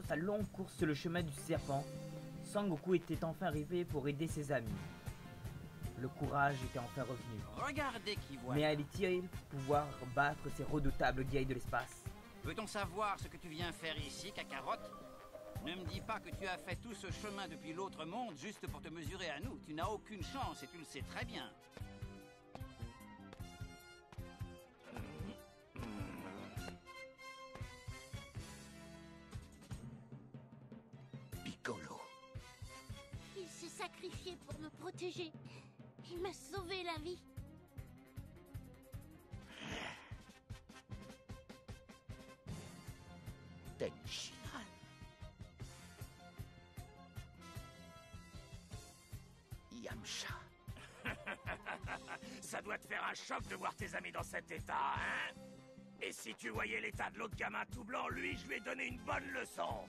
sa longue course sur le chemin du serpent, Sangoku était enfin arrivé pour aider ses amis. Le courage était enfin revenu. Regardez qui voit. Mais allait-il pouvoir battre ces redoutables guerriers de l'espace? Peut-on savoir ce que tu viens faire ici, Kakarot? Ne me dis pas que tu as fait tout ce chemin depuis l'autre monde juste pour te mesurer à nous. Tu n'as aucune chance et tu le sais très bien. Piccolo. Il s'est sacrifié pour me protéger. Il m'a sauvé la vie. Tenshinhan. Yamcha. Ça doit te faire un choc de voir tes amis dans cet état, hein? Et si tu voyais l'état de l'autre gamin tout blanc, lui, je lui ai donné une bonne leçon.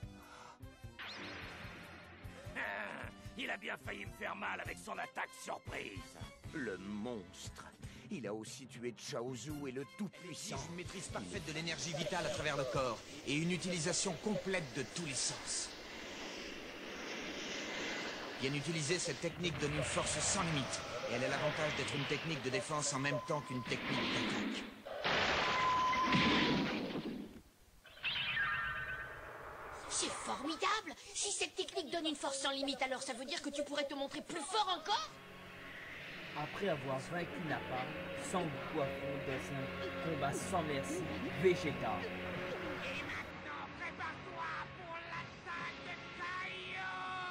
Il a bien failli me faire mal avec son attaque surprise. Le monstre. Il a aussi tué Chaozu et le Tout-Puissant. Une maîtrise parfaite de l'énergie vitale à travers le corps et une utilisation complète de tous les sens. Bien utilisée, cette technique donne une force sans limite. Et elle a l'avantage d'être une technique de défense en même temps qu'une technique d'attaque. C'est formidable! Si cette technique donne une force sans limite, alors ça veut dire que tu pourrais te montrer plus fort encore? Après avoir vaincu Nappa, Sangoku affronte dans un combat sans merci Vegeta. Et maintenant, prépare-toi pour l'attaque de Kaio!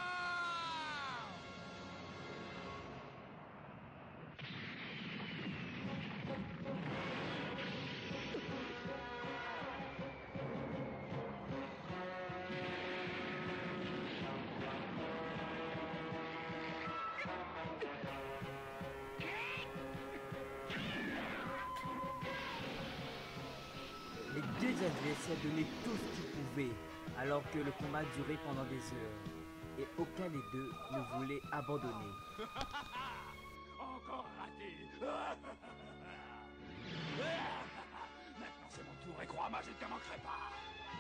Les deux adversaires donnaient tout ce qu'ils pouvaient, alors que le combat durait pendant des heures. Et aucun des deux ne voulait abandonner. Encore raté! Maintenant c'est mon tour et crois-moi, je ne te manquerai pas!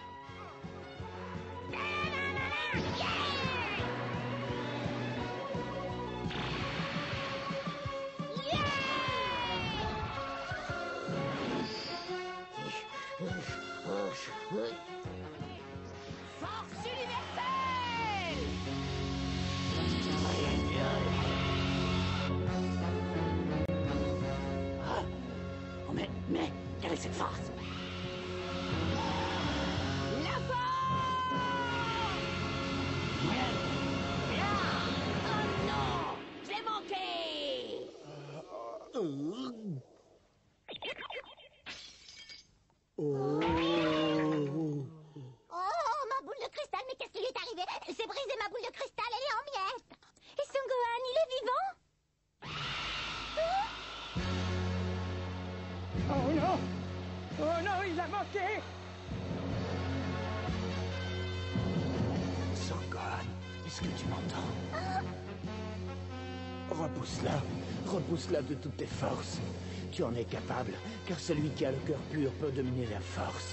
Force universelle! Oh, mais, quelle est cette force? La force! Oh non! Je l'ai manqué! Oh, ma boule de cristal, mais qu'est-ce qui lui est arrivé? J'ai brisé ma boule de cristal, elle est en miettes! Et Son Gohan, il est vivant? Oh non! Oh non, il a manqué! Son Gohan, est-ce que tu m'entends? Repousse-la. Repousse-la de toutes tes forces. Tu en es capable, car celui qui a le cœur pur peut dominer la force.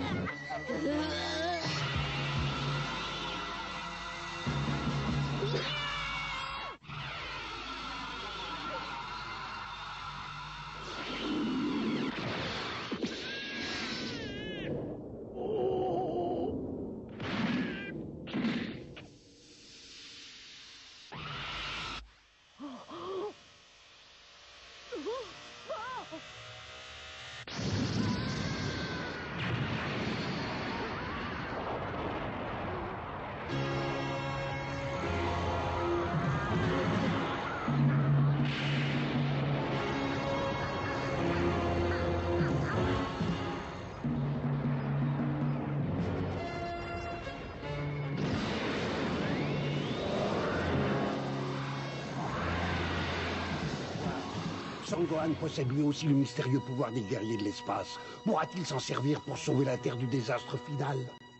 Son Gohan possède lui aussi le mystérieux pouvoir des guerriers de l'espace. Pourra-t-il s'en servir pour sauver la Terre du désastre final?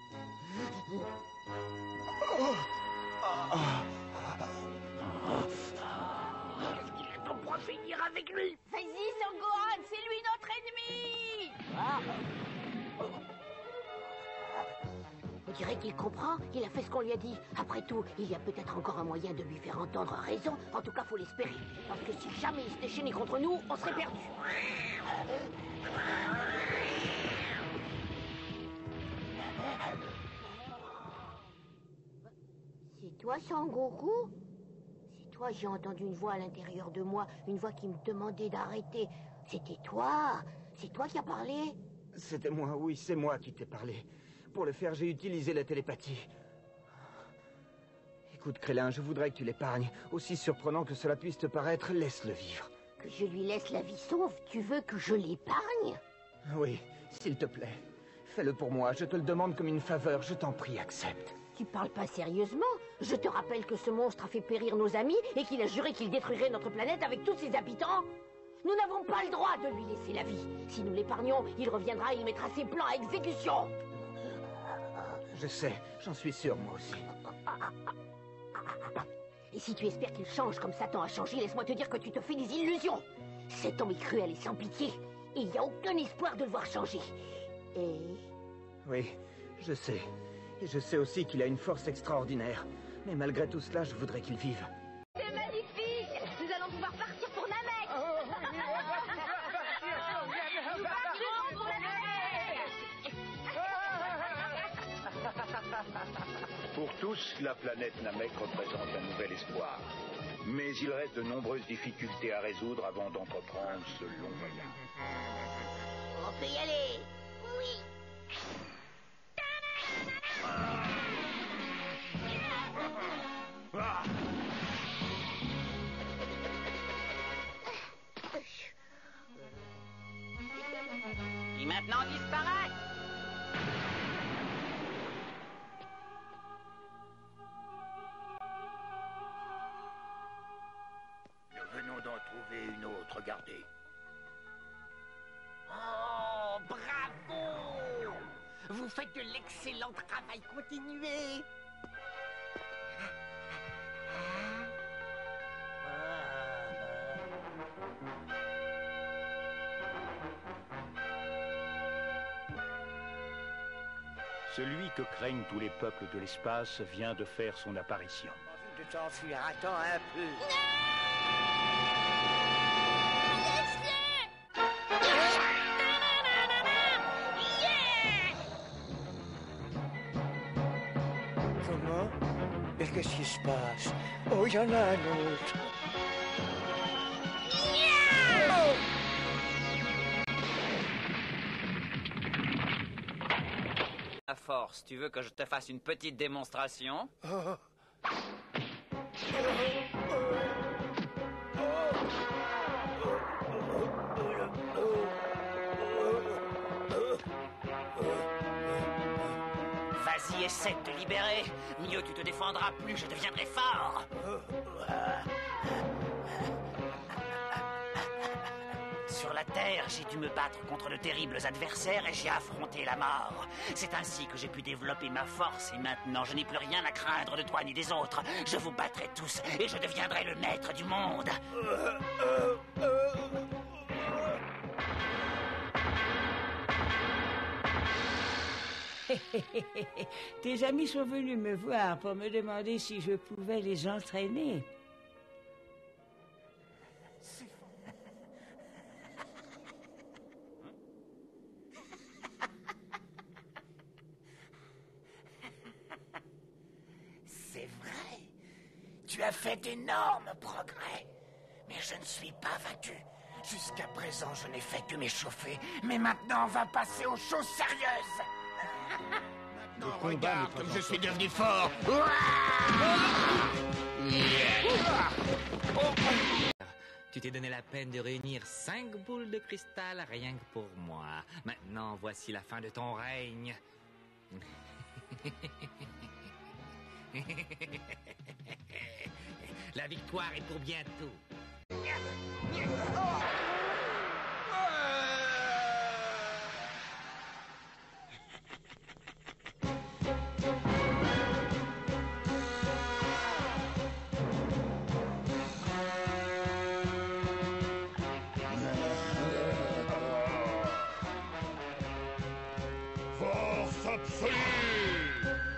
Qu'est-ce qu'il est pour finir avec lui? Vas-y, Son Gohan, c'est lui notre ennemi! On dirait qu'il comprend, qu'il a fait ce qu'on lui a dit. Après tout, il y a peut-être encore un moyen de lui faire entendre raison. En tout cas, faut l'espérer. Parce que si jamais il se déchaînait contre nous, on serait perdu. C'est toi, Sangoku? C'est toi, j'ai entendu une voix à l'intérieur de moi. Une voix qui me demandait d'arrêter. C'était toi? C'est toi qui as parlé? C'était moi, oui, c'est moi qui t'ai parlé. Pour le faire, j'ai utilisé la télépathie. Écoute, Krélin, je voudrais que tu l'épargnes. Aussi surprenant que cela puisse te paraître, laisse-le vivre. Que je lui laisse la vie sauve? Tu veux que je l'épargne? Oui, s'il te plaît. Fais-le pour moi, je te le demande comme une faveur, je t'en prie, accepte. Tu parles pas sérieusement? Je te rappelle que ce monstre a fait périr nos amis et qu'il a juré qu'il détruirait notre planète avec tous ses habitants. Nous n'avons pas le droit de lui laisser la vie. Si nous l'épargnons, il reviendra et il mettra ses plans à exécution. Je sais, j'en suis sûr, moi aussi. Et si tu espères qu'il change comme Satan a changé, laisse-moi te dire que tu te fais des illusions. Cet homme est cruel et sans pitié. Et il n'y a aucun espoir de le voir changer. Et... Oui, je sais. Et je sais aussi qu'il a une force extraordinaire. Mais malgré tout cela, je voudrais qu'il vive. C'est magnifique! Nous allons pouvoir partir pour Namek! Nous partirons pour Namek! Pour tous, la planète Namek représente un nouvel espoir. Mais il reste de nombreuses difficultés à résoudre avant d'entreprendre ce long voyage. On peut y aller. Oui. Qui maintenant disparaît. Nous venons d'en trouver une autre, regardez. Oh, bravo! Vous faites de l'excellent travail, continuez! Celui que craignent tous les peuples de l'espace vient de faire son apparition. De t'enfuir, attends un peu. Comment? Mais qu'est-ce qui se passe? Oh, il y en a un autre. À force, tu veux que je te fasse une petite démonstration? Vas-y, essaie de te libérer. Mieux tu te défendras, plus je deviendrai fort. Sur la Terre, j'ai dû me battre contre de terribles adversaires et j'ai affronté la mort. C'est ainsi que j'ai pu développer ma force et maintenant je n'ai plus rien à craindre de toi ni des autres. Je vous battrai tous et je deviendrai le maître du monde. Tes amis sont venus me voir pour me demander si je pouvais les entraîner. C'est vrai. Tu as fait d'énormes progrès. Mais je ne suis pas vaincu. Jusqu'à présent, je n'ai fait que m'échauffer. Mais maintenant, on va passer aux choses sérieuses. Maintenant, regarde comme je suis devenu fort. Tu t'es donné la peine de réunir 5 boules de cristal rien que pour moi. Maintenant, voici la fin de ton règne. La victoire est pour bientôt. Force absolue!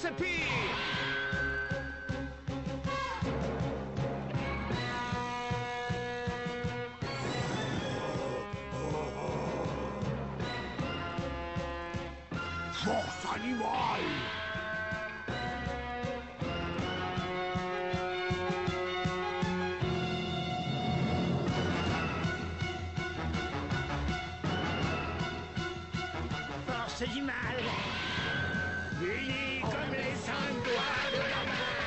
force pire. Force animale! Force du mal. Unis comme les 5 doigts de la main.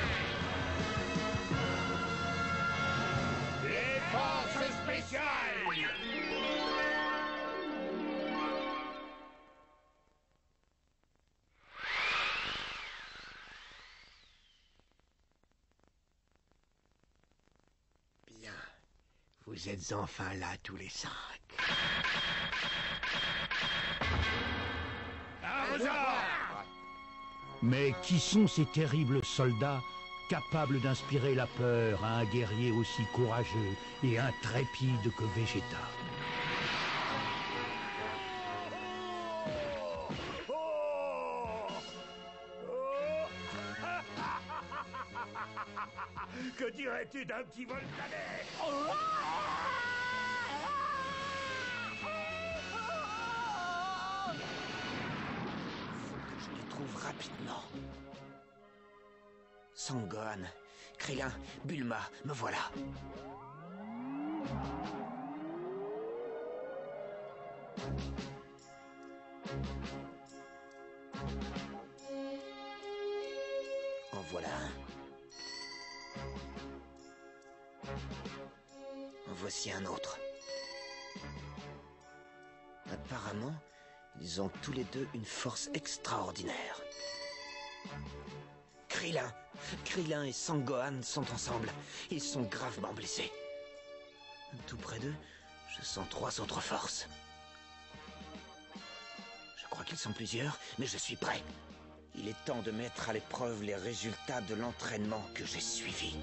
Les forces spéciales! Bien. Vous êtes enfin là tous les 5. Mais qui sont ces terribles soldats capables d'inspirer la peur à un guerrier aussi courageux et intrépide que Vegeta? Que dirais-tu d'un petit vol planet? Je les trouve rapidement. Sangohan, Krillin, Bulma, me voilà. En voilà un. En voici un autre. Apparemment, ils ont tous les deux une force extraordinaire. Krillin et Sangohan sont ensemble. Ils sont gravement blessés. Tout près d'eux, je sens 3 autres forces. Je crois qu'ils sont plusieurs, mais je suis prêt. Il est temps de mettre à l'épreuve les résultats de l'entraînement que j'ai suivi.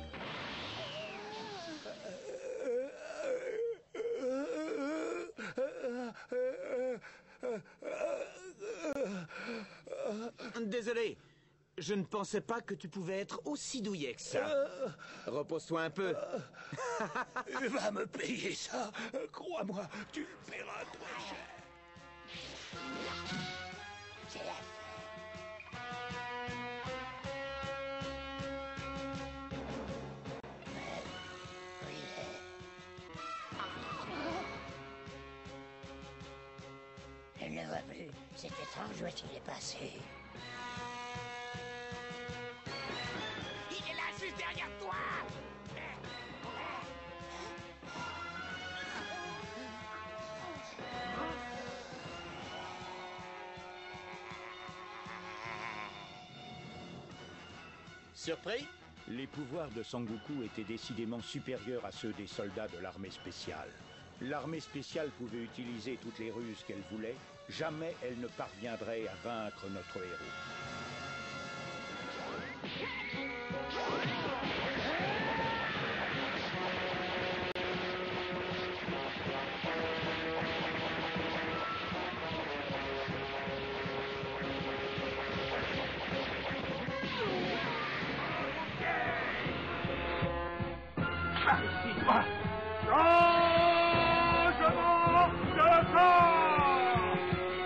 Désolé, je ne pensais pas que tu pouvais être aussi douillet que ça. Repose-toi un peu. Tu vas me payer ça. Crois-moi, tu le paieras trop cher. Je ne le vois plus. C'est étrange où est-ce qu'il est passé. Il est là, juste derrière toi. Surpris? Les pouvoirs de Sangoku étaient décidément supérieurs à ceux des soldats de l'armée spéciale. L'armée spéciale pouvait utiliser toutes les ruses qu'elle voulait, jamais elle ne parviendrait à vaincre notre héros. Toi, changement de corps!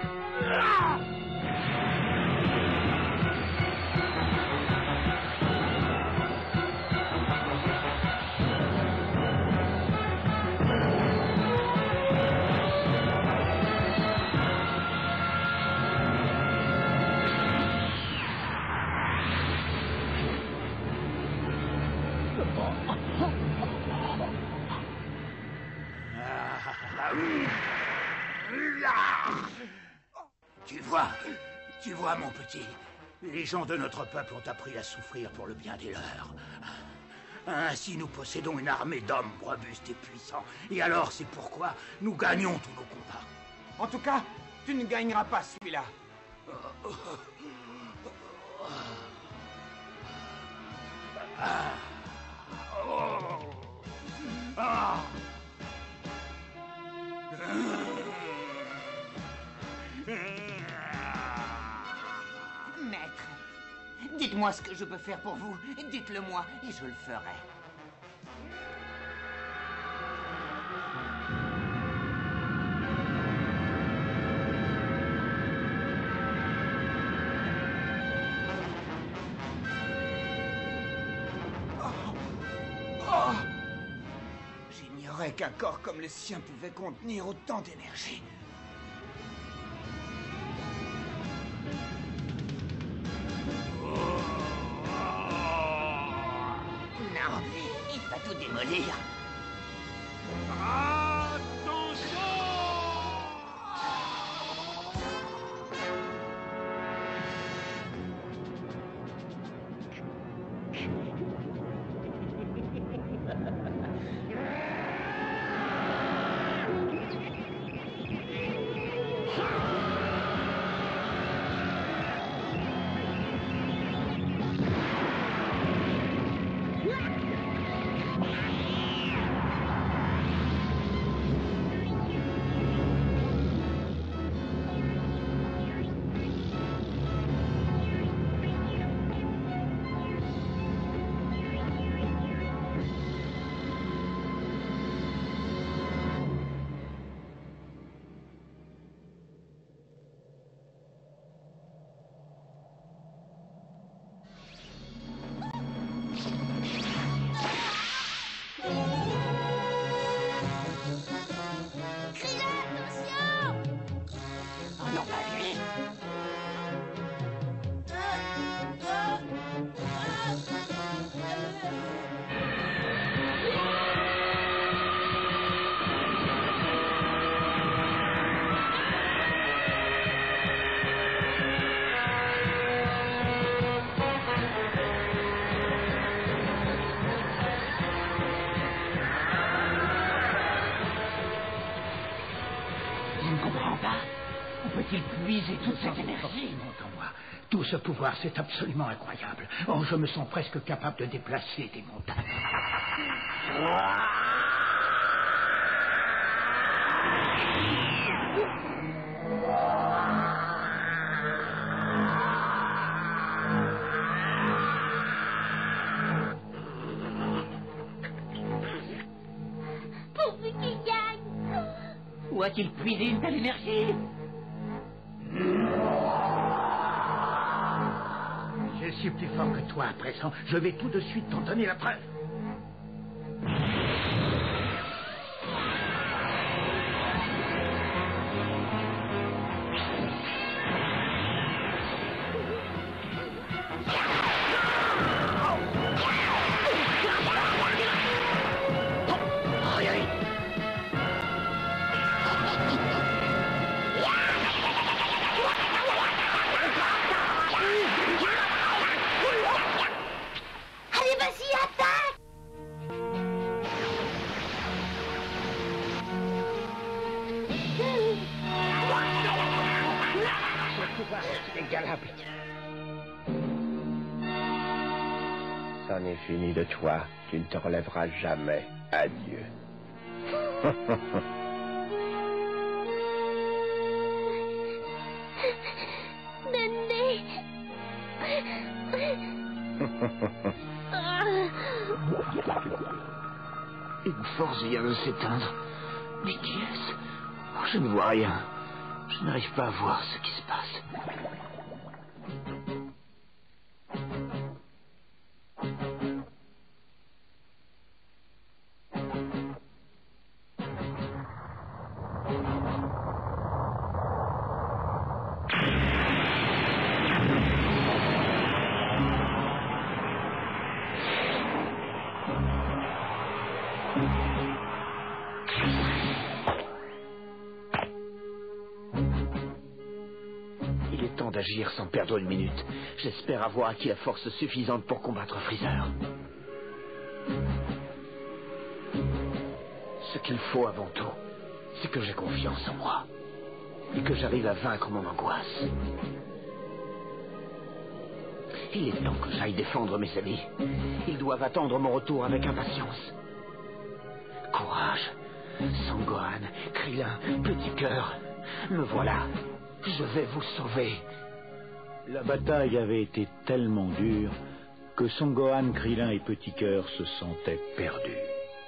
Tu vois, mon petit, les gens de notre peuple ont appris à souffrir pour le bien des leurs. Ainsi, nous possédons une armée d'hommes robustes et puissants. Et alors, c'est pourquoi nous gagnons tous nos combats. En tout cas, tu ne gagneras pas celui-là. Dites-moi ce que je peux faire pour vous. Dites-le moi et je le ferai. J'ignorais qu'un corps comme le sien pouvait contenir autant d'énergie. Non, il va tout démolir. Peut-il puiser toute cette énergie? Entends-moi, tout ce pouvoir, c'est absolument incroyable. Oh, je me sens presque capable de déplacer des montagnes. Pourvu qu'il gagne. Où a-t-il puisé une telle énergie? Je suis plus fort que toi à présent. Je vais tout de suite t'en donner la preuve. C'en est fini de toi. Tu ne te relèveras jamais. Adieu. Néné. Une force vient de s'éteindre. Mais qui est-ce? Oh, je ne vois rien. Je n'arrive pas à voir ce qui se passe. Il est temps d'agir sans perdre une minute. J'espère avoir acquis la force suffisante pour combattre Freezer. Ce qu'il faut avant tout, c'est que j'ai confiance en moi. Et que j'arrive à vaincre mon angoisse. Il est temps que j'aille défendre mes amis. Ils doivent attendre mon retour avec impatience. Courage, Sangohan, Krillin, Petit Cœur, me voilà. Je vais vous sauver. La bataille avait été tellement dure que Son Gohan, Krillin et Petit Cœur se sentaient perdus.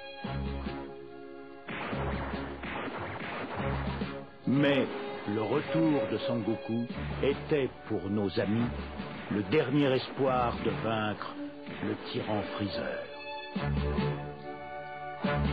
Mais le retour de Sangoku était pour nos amis le dernier espoir de vaincre le tyran Freezer.